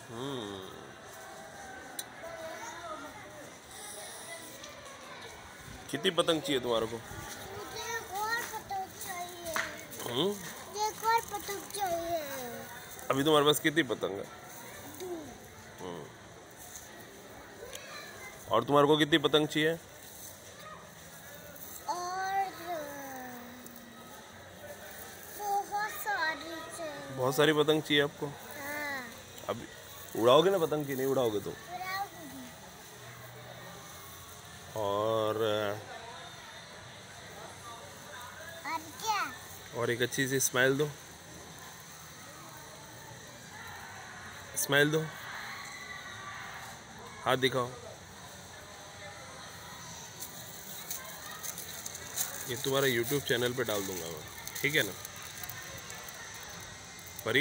हम्म। कितनी पतंग चाहिए तुम्हारे को? मुझे एक और पतंग चाहिए। एक और पतंग चाहिए। अभी तुम्हारे पास कितनी पतंग है? 2। और तुम्हारे को कितनी पतंग चाहिए? और बहुत सारी चाहिए। बहुत सारी पतंग चाहिए आपको? हाँ। अभी उड़ाओगे ना पतंग की नहीं उड़ाओगे तो? उड़ाऊंगी। और क्या? और एक अच्छी सी स्माइल दो। स्माइल दो, हाथ दिखाओ। ये तुम्हारा YouTube चैनल पे डाल दूंगा मैं, ठीक है ना परी?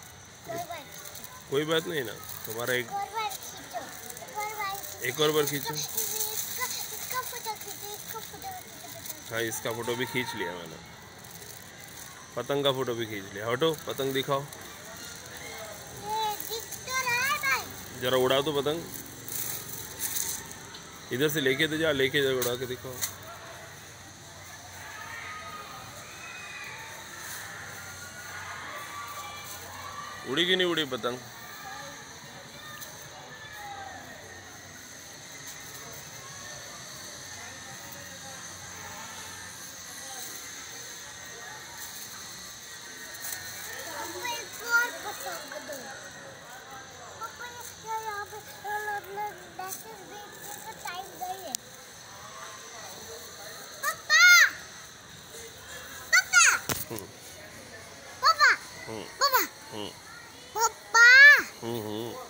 कोई बात नहीं ना, तुम्हारा एक और बार खींचो। एक और बार खींचो। इसका फोटो खींचो। हाँ, इसका फोटो भी खींच लिया मैंने, पतंग का फोटो भी खींच लिया। हटो, पतंग दिखाओ, जरा उड़ा दो पतंग। इधर से लेके तो जा, लेके जा, उड़ा के दिखाओ। उड़ी कि नहीं उड़ी पतंग? पापा, पापा, पापा, पापा,